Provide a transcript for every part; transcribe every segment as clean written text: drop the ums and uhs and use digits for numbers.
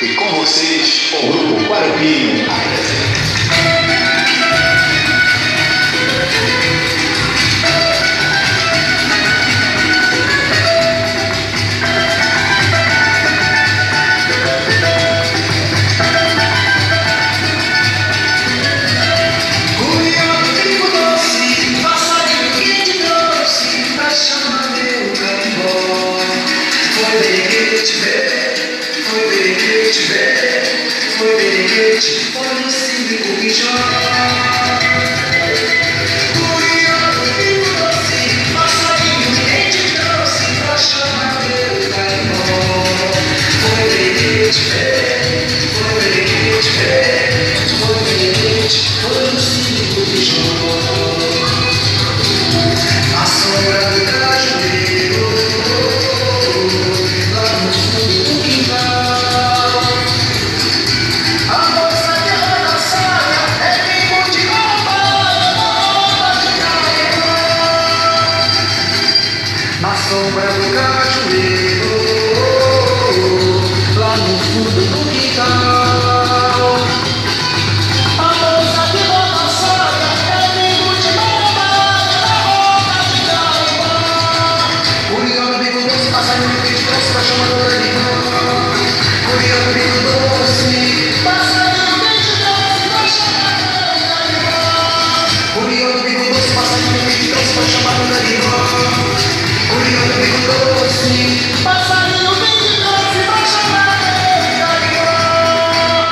E com vocês, o grupo Quarupinho. Foi no cívico Bijó. Na sombra do cajueiro, lá no fundo do quintal, a moça que bota saia é amigo de mamãe, na boca de gaibá. Curiando bico doce, passarinho que te trouxe pra chamar da irmã. Curiando bico doce, passarinho que te trouxe pra chamar da irmã. Curiando bico doce, passarinho que te trouxe pra chamar da irmã. Curiando bico doce, passarinho que te trouxe pra chamar da irmã.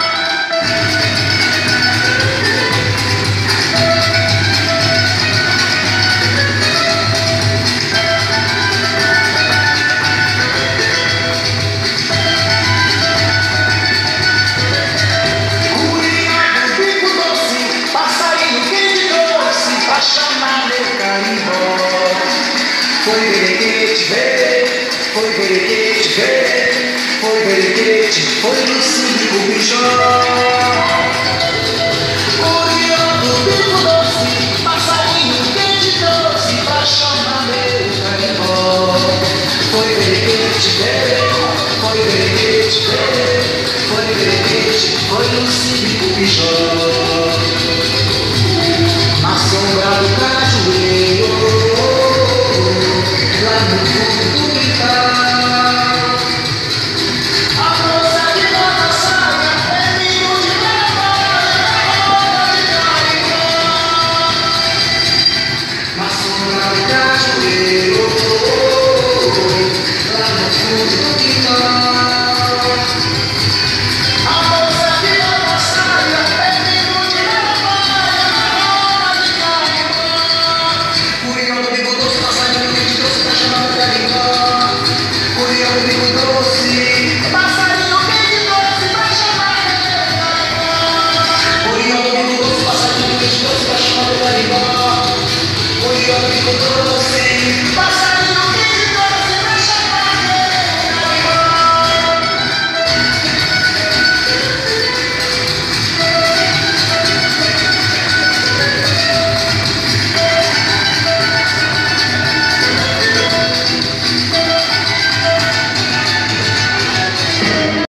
Curiando bico doce, passarinho que te trouxe pra chamar meu carimbó. Foi berequete, foi berequete, foi berequete, foi no cívico Bijó.